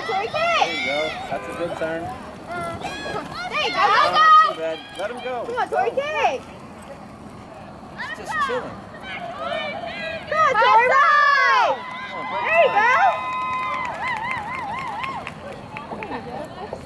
Tori, kick! There you go. That's a good turn. There you go, Oh, go! not too bad. Let him go. Come on, Tori, kick! He's just chilling. Come on, Tori, run!